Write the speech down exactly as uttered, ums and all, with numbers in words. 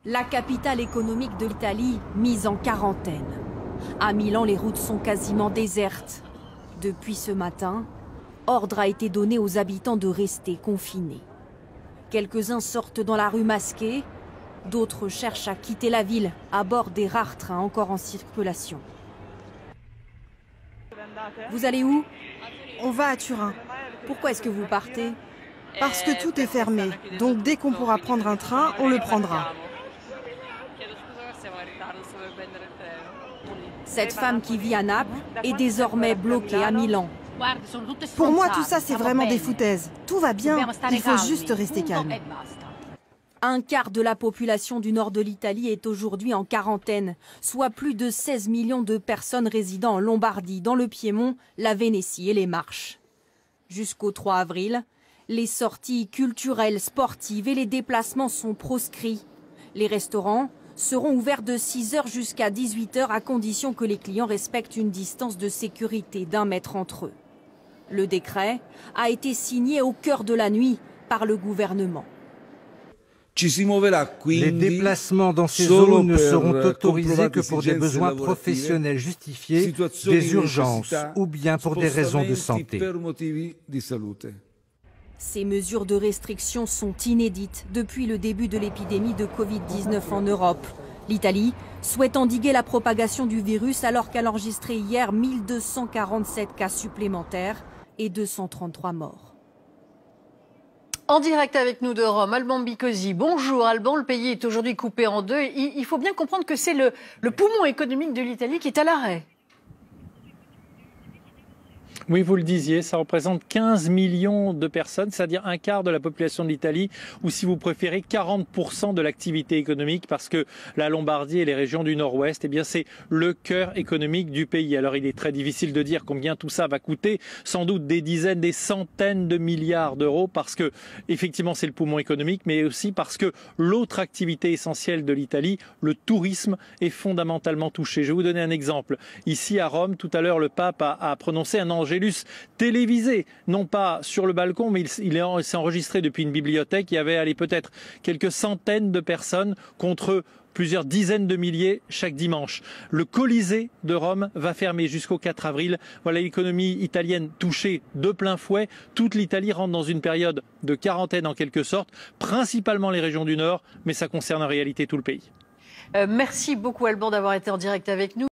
La capitale économique de l'Italie mise en quarantaine. À Milan, les routes sont quasiment désertes. Depuis ce matin, ordre a été donné aux habitants de rester confinés. Quelques-uns sortent dans la rue masqués, d'autres cherchent à quitter la ville à bord des rares trains encore en circulation. Vous allez où? On va à Turin. Pourquoi est-ce que vous partez? Parce que tout est fermé. Donc dès qu'on pourra prendre un train, on le prendra. Cette femme qui vit à Naples est désormais bloquée à Milan. Pour moi, tout ça, c'est vraiment des foutaises. Tout va bien, il faut juste rester calme. Un quart de la population du nord de l'Italie est aujourd'hui en quarantaine, soit plus de seize millions de personnes résidant en Lombardie, dans le Piémont, la Vénétie et les Marches. Jusqu'au trois avril, les sorties culturelles, sportives et les déplacements sont proscrits. Les restaurants seront ouverts de six heures jusqu'à dix-huit heures à condition que les clients respectent une distance de sécurité d'un mètre entre eux. Le décret a été signé au cœur de la nuit par le gouvernement. Les déplacements dans ces zones ne seront autorisés que pour des besoins professionnels justifiés, des urgences ou bien pour des raisons de santé. Ces mesures de restriction sont inédites depuis le début de l'épidémie de Covid dix-neuf en Europe. L'Italie souhaite endiguer la propagation du virus alors qu'elle a enregistré hier mille deux cent quarante-sept cas supplémentaires et deux cent trente-trois morts. En direct avec nous de Rome, Alban Bicosi. Bonjour Alban, le pays est aujourd'hui coupé en deux. Il faut bien comprendre que c'est le, le poumon économique de l'Italie qui est à l'arrêt. Oui, vous le disiez, ça représente quinze millions de personnes, c'est-à-dire un quart de la population de l'Italie, ou si vous préférez quarante pour cent de l'activité économique, parce que la Lombardie et les régions du Nord-Ouest, eh bien c'est le cœur économique du pays. Alors il est très difficile de dire combien tout ça va coûter, sans doute des dizaines, des centaines de milliards d'euros, parce que effectivement c'est le poumon économique, mais aussi parce que l'autre activité essentielle de l'Italie, le tourisme, est fondamentalement touché. Je vais vous donner un exemple. Ici à Rome, tout à l'heure, le pape a, a prononcé un angélus télévisé, non pas sur le balcon, mais il, il s'est enregistré depuis une bibliothèque. Il y avait allez, peut-être quelques centaines de personnes contre plusieurs dizaines de milliers chaque dimanche. Le Colisée de Rome va fermer jusqu'au quatre avril. Voilà l'économie italienne touchée de plein fouet. Toute l'Italie rentre dans une période de quarantaine en quelque sorte, principalement les régions du Nord, mais ça concerne en réalité tout le pays. Euh, merci beaucoup Alban d'avoir été en direct avec nous.